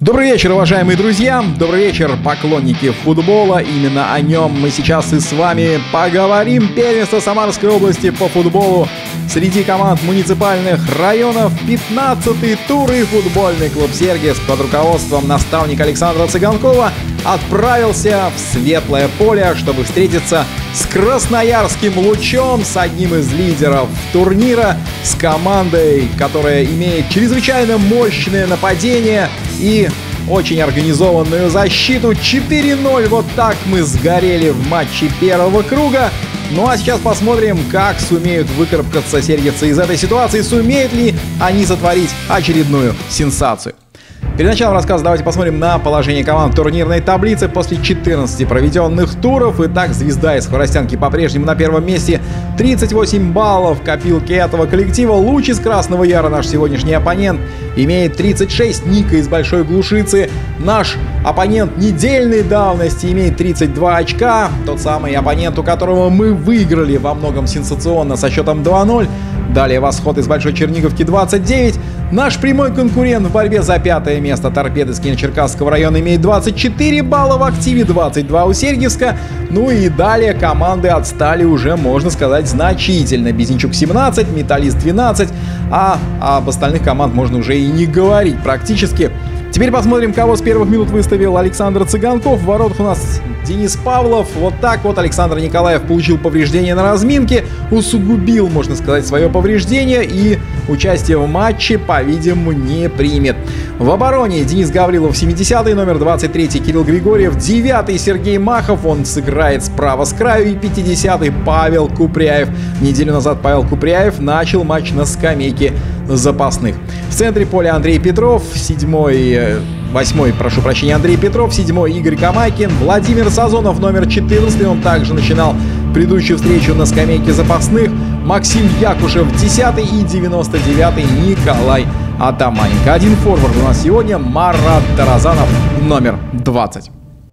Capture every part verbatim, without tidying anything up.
Добрый вечер, уважаемые друзья! Добрый вечер, поклонники футбола! Именно о нем мы сейчас и с вами поговорим. Первенство Самарской области по футболу среди команд муниципальных районов. пятнадцатый тур, и футбольный клуб «Сергиевск» под руководством наставника Александра Цыганкова отправился в Светлое поле, чтобы встретиться с Красноярским «Лучом», с одним из лидеров турнира, с командой, которая имеет чрезвычайно мощное нападение и очень организованную защиту. четыре ноль, вот так мы сгорели в матче первого круга. Ну а сейчас посмотрим, как сумеют выкарабкаться сергиевцы из этой ситуации, сумеют ли они сотворить очередную сенсацию. Перед началом рассказа давайте посмотрим на положение команд в турнирной таблице после четырнадцати проведенных туров. Итак, звезда из Хворостянки по-прежнему на первом месте. тридцать восемь баллов в копилке этого коллектива. Луч из Красного Яра, наш сегодняшний оппонент, имеет тридцать шесть. Ника из Большой Глушицы, наш оппонент недельной давности, имеет тридцать два очка. Тот самый оппонент, у которого мы выиграли во многом сенсационно со счетом два ноль. Далее Восход из Большой Черниговки двадцать девять. Наш прямой конкурент в борьбе за пятое место Торпеды из Киночеркасского района имеет двадцать четыре балла, в активе двадцать два у Сергиевска. Ну и далее команды отстали уже, можно сказать, значительно. Безинчук семнадцать, Металлист двенадцать, а об остальных команд можно уже и не говорить практически. Теперь посмотрим, кого с первых минут выставил Александр Цыганков. В воротах у нас Денис Павлов. Вот так вот Александр Николаев получил повреждение на разминке, усугубил, можно сказать, свое повреждение и участие в матче, по-видимому, не примет. В обороне Денис Гаврилов семидесятый, номер двадцать третий Кирилл Григорьев, девятый Сергей Махов, он сыграет справа с краю, и пятидесятый Павел Купряев. Неделю назад Павел Купряев начал матч на скамейке запасных. В центре поля Андрей Петров, седьмой, восьмой, прошу прощения, Андрей Петров, седьмой Игорь Камайкин, Владимир Сазонов, номер четырнадцатый, он также начинал предыдущую встречу на скамейке запасных, Максим Якушев, десятый, и девяносто девятый Николай Атаманенко. Один форвард у нас сегодня, Марат Таразанов, номер двадцать.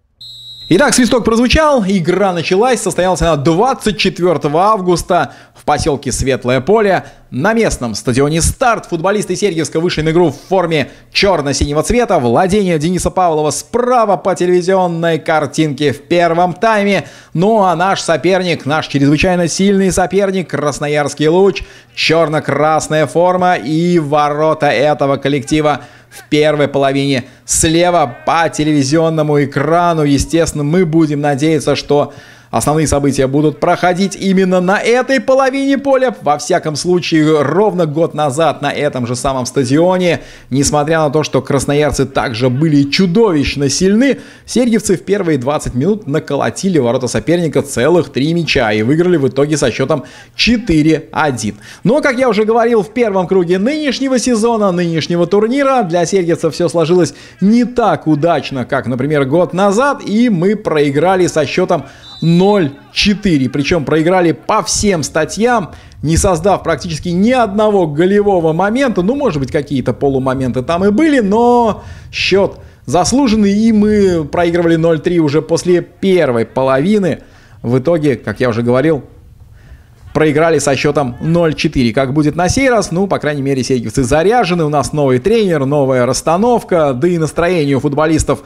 Итак, свисток прозвучал, игра началась, состоялась она двадцать четвёртого августа в поселке Светлое поле. На местном стадионе «Старт» футболисты Сергиевска вышли на игру в форме черно-синего цвета. Владение Дениса Павлова справа по телевизионной картинке в первом тайме. Ну а наш соперник, наш чрезвычайно сильный соперник, Красноярский «Луч», черно-красная форма и ворота этого коллектива в первой половине слева по телевизионному экрану. Естественно, мы будем надеяться, что основные события будут проходить именно на этой половине поля. Во всяком случае, ровно год назад на этом же самом стадионе, несмотря на то, что красноярцы также были чудовищно сильны, сергиевцы в первые двадцать минут наколотили в ворота соперника целых три мяча и выиграли в итоге со счетом четыре один. Но, как я уже говорил, в первом круге нынешнего сезона, нынешнего турнира, для сергиевцев все сложилось не так удачно, как, например, год назад, и мы проиграли со счетом ноль четыре. Причем проиграли по всем статьям, не создав практически ни одного голевого момента. Ну, может быть, какие-то полумоменты там и были, но счет заслуженный, и мы проигрывали ноль три уже после первой половины. В итоге, как я уже говорил, проиграли со счетом ноль четыре. Как будет на сей раз? Ну, по крайней мере, сергиевцы заряжены. У нас новый тренер, новая расстановка, да и настроение у футболистов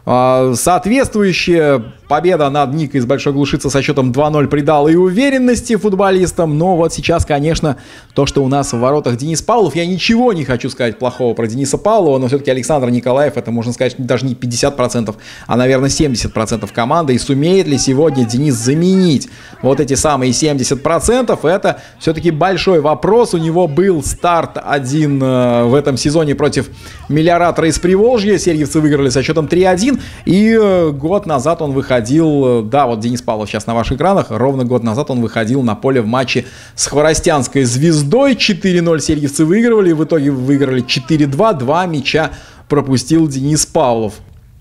соответствующая. Победа над Никой из Большой Глушицы со счетом два ноль придала и уверенности футболистам. Но вот сейчас, конечно, то, что у нас в воротах Денис Павлов, я ничего не хочу сказать плохого про Дениса Павлова, но все-таки Александр Николаев, это, можно сказать, даже не пятьдесят процентов, а, наверное, семьдесят процентов команды. И сумеет ли сегодня Денис заменить вот эти самые семьдесят процентов, это все-таки большой вопрос. У него был старт один э, в этом сезоне против Мелиоратора из Приволжья. Сергиевцы выиграли со счетом три один. И э, год назад он выходил, да, вот Денис Павлов сейчас на ваших экранах, ровно год назад он выходил на поле в матче с Хворостянской «Звездой». четыре ноль сергиевцы выигрывали, в итоге выиграли четыре два, два мяча пропустил Денис Павлов.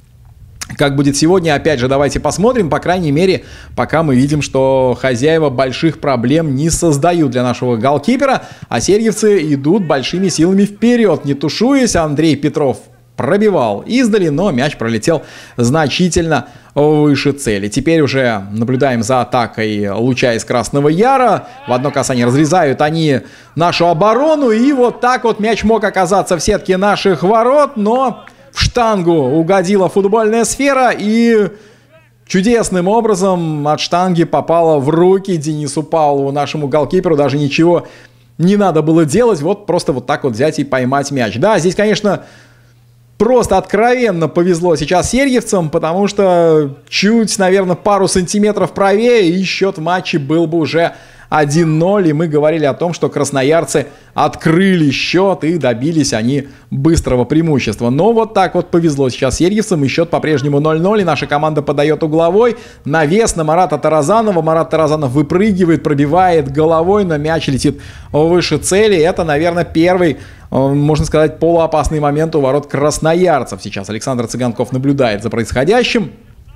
Как будет сегодня, опять же, давайте посмотрим. По крайней мере, пока мы видим, что хозяева больших проблем не создают для нашего голкипера, а сергиевцы идут большими силами вперед, не тушуясь. Андрей Петров пробивал издали, но мяч пролетел значительно выше цели. Теперь уже наблюдаем за атакой Луча из Красного Яра. В одно касание разрезают они нашу оборону, и вот так вот мяч мог оказаться в сетке наших ворот, но в штангу угодила футбольная сфера, и чудесным образом от штанги попала в руки Денису Павлову, нашему голкиперу. Даже ничего не надо было делать, вот просто вот так вот взять и поймать мяч. Да, здесь, конечно, просто откровенно повезло сейчас сергиевцам, потому что чуть, наверное, пару сантиметров правее, и счет в матче был бы уже один ноль, и мы говорили о том, что красноярцы открыли счет и добились они быстрого преимущества. Но вот так вот повезло сейчас сергиевцам, и счет по-прежнему ноль ноль, и наша команда подает угловой. Навес на Марата Таразанова. Марат Таразанов выпрыгивает, пробивает головой, но мяч летит выше цели. Это, наверное, первый, можно сказать, полуопасный момент у ворот красноярцев. Сейчас Александр Цыганков наблюдает за происходящим.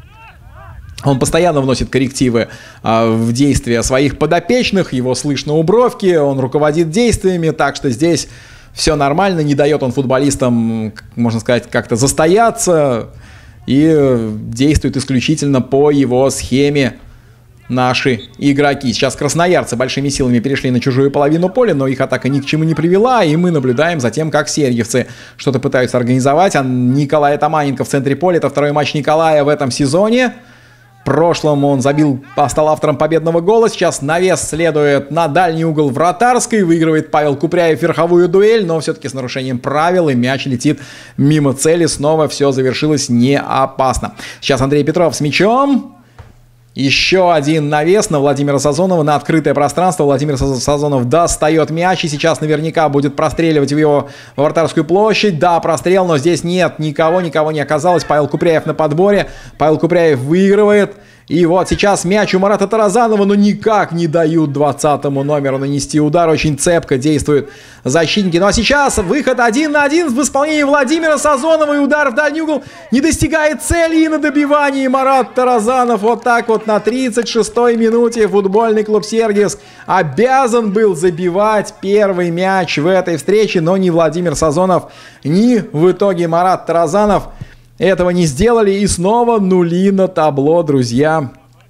Он постоянно вносит коррективы э, в действия своих подопечных, его слышно у бровки, он руководит действиями, так что здесь все нормально, не дает он футболистам, можно сказать, как-то застояться, и действует исключительно по его схеме наши игроки. Сейчас красноярцы большими силами перешли на чужую половину поля, но их атака ни к чему не привела, и мы наблюдаем за тем, как сергиевцы что-то пытаются организовать. А Николай Таманенко в центре поля, это второй матч Николая в этом сезоне. В прошлом он забил, стал автором победного гола. Сейчас навес следует на дальний угол вратарской. Выигрывает Павел Купряев верховую дуэль, но все-таки с нарушением правил, и мяч летит мимо цели. Снова все завершилось не опасно. Сейчас Андрей Петров с мячом. Еще один навес на Владимира Сазонова, на открытое пространство. Владимир Сазонов достает мяч, и сейчас наверняка будет простреливать в его вратарскую площадь. Да, прострел, но здесь нет никого, никого не оказалось. Павел Купряев на подборе. Павел Купряев выигрывает. И вот сейчас мяч у Марата Таразанова, но никак не дают двадцатому номеру нанести удар. Очень цепко действуют защитники. Ну а сейчас выход один на один в исполнении Владимира Сазонова. И удар в дальний угол не достигает цели. И на добивании Марат Таразанов вот так вот на тридцать шестой минуте футбольный клуб Сергиевск обязан был забивать первый мяч в этой встрече. Но ни Владимир Сазонов, ни в итоге Марат Таразанов этого не сделали, и снова нули на табло, друзья.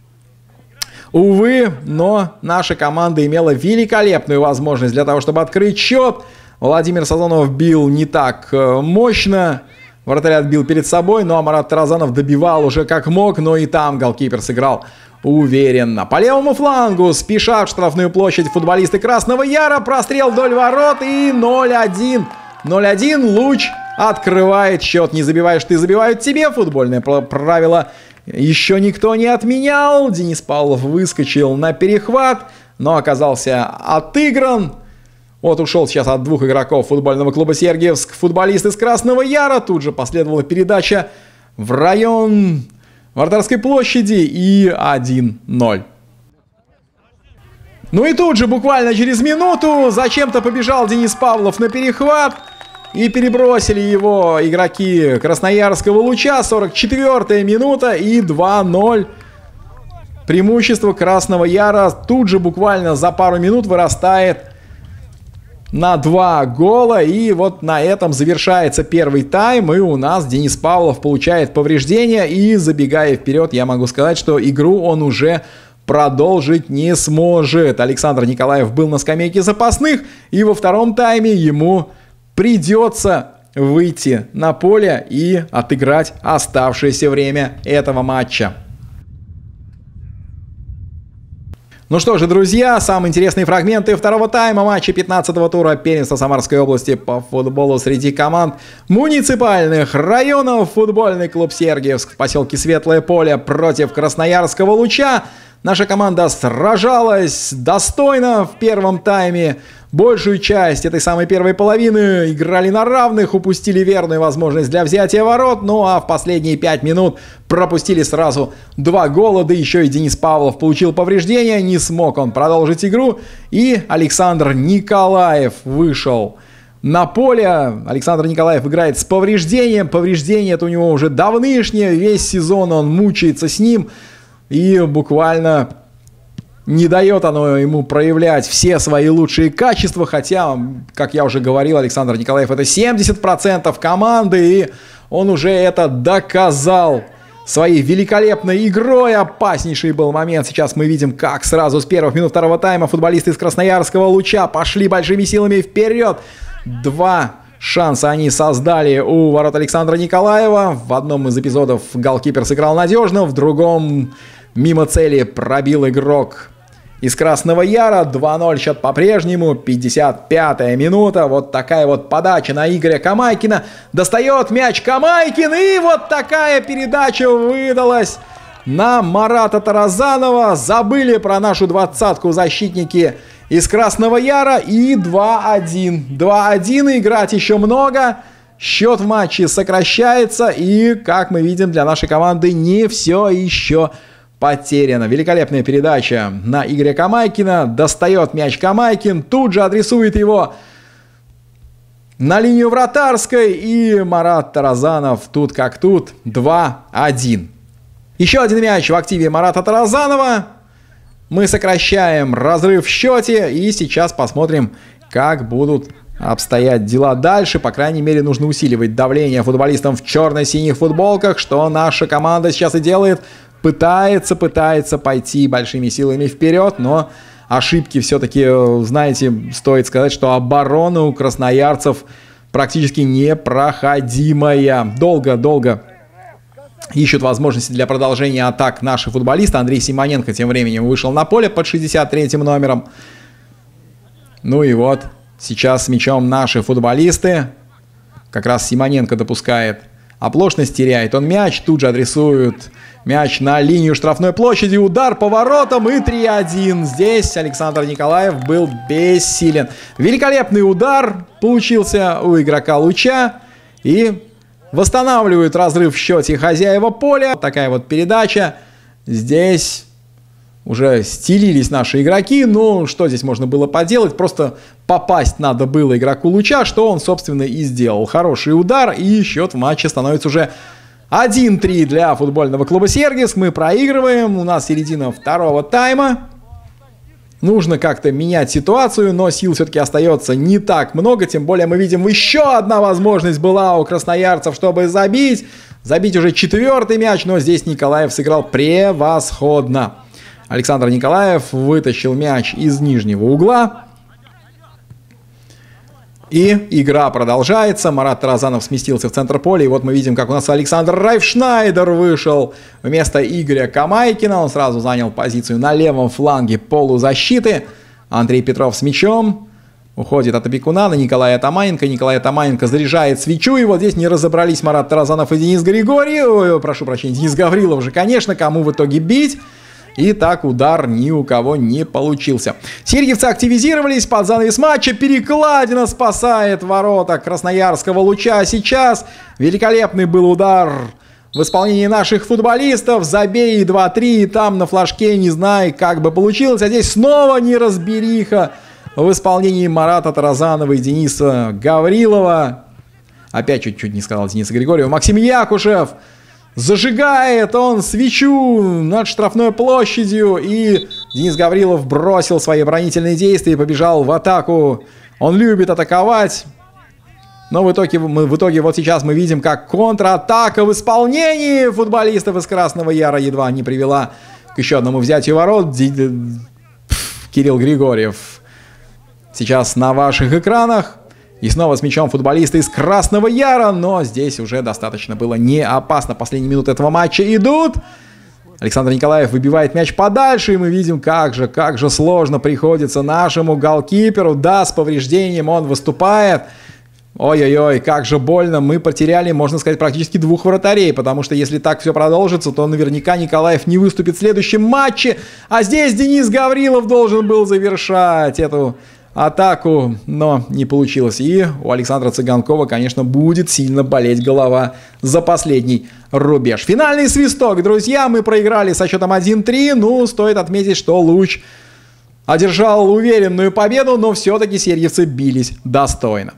Увы, но наша команда имела великолепную возможность для того, чтобы открыть счет. Владимир Сазонов бил не так мощно, вратарь отбил перед собой, но Марат Таразанов добивал уже как мог, но и там голкипер сыграл уверенно. По левому флангу спешат в штрафную площадь футболисты Красного Яра. Прострел вдоль ворот, и ноль один. ноль один, Луч открывает счет. Не забиваешь ты, забивают тебе. Футбольное правило еще никто не отменял. Денис Павлов выскочил на перехват, но оказался отыгран. Вот ушел сейчас от двух игроков футбольного клуба Сергиевск футболист из Красного Яра. Тут же последовала передача в район вратарской площади, и один ноль. Ну и тут же, буквально через минуту, зачем-то побежал Денис Павлов на перехват. И перебросили его игроки Красноярского Луча. сорок четвёртая минута, и два ноль. Преимущество Красного Яра тут же буквально за пару минут вырастает на два гола. И вот на этом завершается первый тайм. И у нас Денис Павлов получает повреждения. И забегая вперед, я могу сказать, что игру он уже продолжить не сможет. Александр Николаев был на скамейке запасных. И во втором тайме ему придется выйти на поле и отыграть оставшееся время этого матча. Ну что же, друзья, самые интересные фрагменты второго тайма матча пятнадцатого тура первенства Самарской области по футболу среди команд муниципальных районов. Футбольный клуб Сергиевск в поселке Светлое Поле против Красноярского Луча. Наша команда сражалась достойно в первом тайме. Большую часть этой самой первой половины играли на равных, упустили верную возможность для взятия ворот. Ну а в последние пять минут пропустили сразу два гола. Да еще и Денис Павлов получил повреждения. Не смог он продолжить игру. И Александр Николаев вышел на поле. Александр Николаев играет с повреждением. Повреждение это у него уже давнишнее. Весь сезон он мучается с ним. И буквально не дает оно ему проявлять все свои лучшие качества. Хотя, как я уже говорил, Александр Николаев это семьдесят процентов команды. И он уже это доказал своей великолепной игрой. Опаснейший был момент. Сейчас мы видим, как сразу с первых минут второго тайма футболисты из Красноярского Луча пошли большими силами вперед. Два шансы они создали у ворот Александра Николаева. В одном из эпизодов голкипер сыграл надежно, в другом мимо цели пробил игрок из Красного Яра. два ноль счет по-прежнему. пятьдесят пятая минута. Вот такая вот подача на Игоря Камайкина. Достает мяч Камайкин. И вот такая передача выдалась на Марата Таразанова. Забыли про нашу двадцатку защитники из Красного Яра. И два один. два один. Играть еще много. Счет в матче сокращается. И, как мы видим, для нашей команды не все еще потеряно. Великолепная передача на Игоря Камайкина. Достает мяч Камайкин. Тут же адресует его на линию вратарской. И Марат Таразанов тут как тут. два один. Еще один мяч в активе Марата Таразанова. Мы сокращаем разрыв в счете. И сейчас посмотрим, как будут обстоять дела дальше. По крайней мере, нужно усиливать давление футболистам в черно-синих футболках, что наша команда сейчас и делает. Пытается, пытается пойти большими силами вперед, но ошибки все-таки, знаете, стоит сказать, что оборона у красноярцев практически непроходимая. Долго-долго ищут возможности для продолжения атак наши футболисты. Андрей Симоненко тем временем вышел на поле под шестьдесят третьим номером. Ну и вот, сейчас с мячом наши футболисты. Как раз Симоненко допускает оплошность, теряет он мяч, тут же адресует мяч на линию штрафной площади, удар по воротам и три один. Здесь Александр Николаев был бессилен. Великолепный удар получился у игрока Луча. И восстанавливают разрыв в счете хозяева поля. Такая вот передача. Здесь уже стелились наши игроки. Ну, что здесь можно было поделать? Просто попасть надо было игроку Луча, что он, собственно, и сделал. Хороший удар, и счет в матче становится уже один три для футбольного клуба «Сергиевск». Мы проигрываем. У нас середина второго тайма. Нужно как-то менять ситуацию, но сил все-таки остается не так много. Тем более мы видим, еще одна возможность была у красноярцев, чтобы забить. Забить уже четвертый мяч, но здесь Николаев сыграл превосходно. Александр Николаев вытащил мяч из нижнего угла. И игра продолжается. Марат Таразанов сместился в центр поля. И вот мы видим, как у нас Александр Райфшнайдер вышел вместо Игоря Камайкина. Он сразу занял позицию на левом фланге полузащиты. Андрей Петров с мячом. Уходит от опекуна на Николая Таманенко. Николай Таманенко заряжает свечу. И вот здесь не разобрались Марат Таразанов и Денис Григорьев. Ой, прошу прощения, Денис Гаврилов же, конечно, кому в итоге бить. И так удар ни у кого не получился. Сергиевцы активизировались под занавес матча. Перекладина спасает ворота красноярского Луча. Сейчас великолепный был удар в исполнении наших футболистов. Забей два три. И там на флажке не знаю, как бы получилось. А здесь снова неразбериха в исполнении Марата Таразанова и Дениса Гаврилова. Опять чуть-чуть не сказал Дениса Григорьева. Максим Якушев. Зажигает он свечу над штрафной площадью. И Денис Гаврилов бросил свои оборонительные действия и побежал в атаку. Он любит атаковать. Но в итоге, мы, в итоге вот сейчас мы видим, как контратака в исполнении футболистов из Красного Яра едва не привела к еще одному взятию ворот. Кирилл Григорьев сейчас на ваших экранах. И снова с мячом футболисты из Красного Яра. Но здесь уже достаточно было не опасно. Последние минуты этого матча идут. Александр Николаев выбивает мяч подальше. И мы видим, как же, как же сложно приходится нашему голкиперу. Да, с повреждением он выступает. Ой-ой-ой, как же больно. Мы потеряли, можно сказать, практически двух вратарей. Потому что если так все продолжится, то наверняка Николаев не выступит в следующем матче. А здесь Денис Гаврилов должен был завершать эту атаку, но не получилось. И у Александра Цыганкова, конечно, будет сильно болеть голова за последний рубеж. Финальный свисток, друзья. Мы проиграли со счетом один три. Ну, стоит отметить, что Луч одержал уверенную победу, но все-таки сергиевцы бились достойно.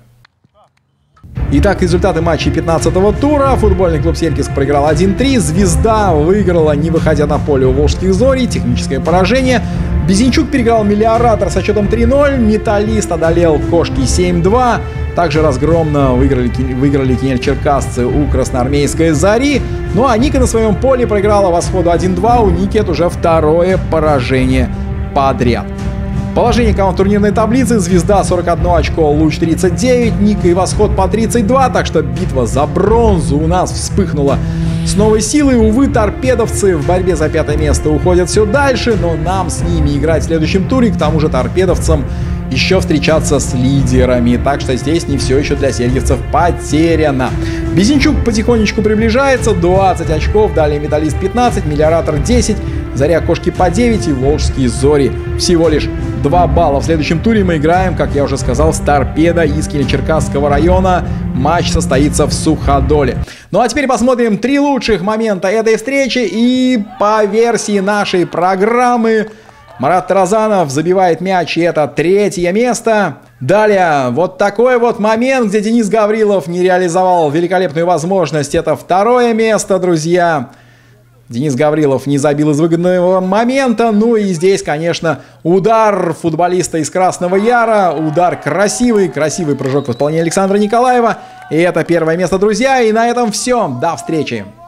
Итак, результаты матчей пятнадцатого тура. Футбольный клуб «Сергиевск» проиграл один три. «Звезда» выиграла, не выходя на поле у волжских «Зорей». Техническое поражение. Безенчук переиграл «Мелиоратор» со счетом три ноль. «Металлист» одолел «Кошки» семь два. Также разгромно выиграли, выиграли кинель-черкасцы у красноармейской «Зари». Ну а Ника на своем поле проиграла «Восходу» один два. У Ники это уже второе поражение подряд. Положение команд турнирной таблицы: Звезда сорок одно очко, Луч тридцать девять, Ника и Восход по тридцать два, так что битва за бронзу у нас вспыхнула с новой силой. Увы, торпедовцы в борьбе за пятое место уходят все дальше, но нам с ними играть в следующем туре, к тому же торпедовцам еще встречаться с лидерами, так что здесь не все еще для сельгевцев потеряно. Безенчук потихонечку приближается, двадцать очков, далее Металлист пятнадцать, Мелиоратор десять, Заря Кошки по девять и Волжские Зори всего лишь два балла. В следующем туре мы играем, как я уже сказал, с Торпедо из Кинечеркасского района. Матч состоится в Суходоле. Ну а теперь посмотрим три лучших момента этой встречи. И по версии нашей программы Марат Таразанов забивает мяч, и это третье место. Далее вот такой вот момент, где Денис Гаврилов не реализовал великолепную возможность. Это второе место, друзья. Денис Гаврилов не забил из выгодного момента. Ну и здесь, конечно, удар футболиста из Красного Яра. Удар красивый, красивый прыжок в исполнении Александра Николаева. И это первое место, друзья. И на этом все. До встречи.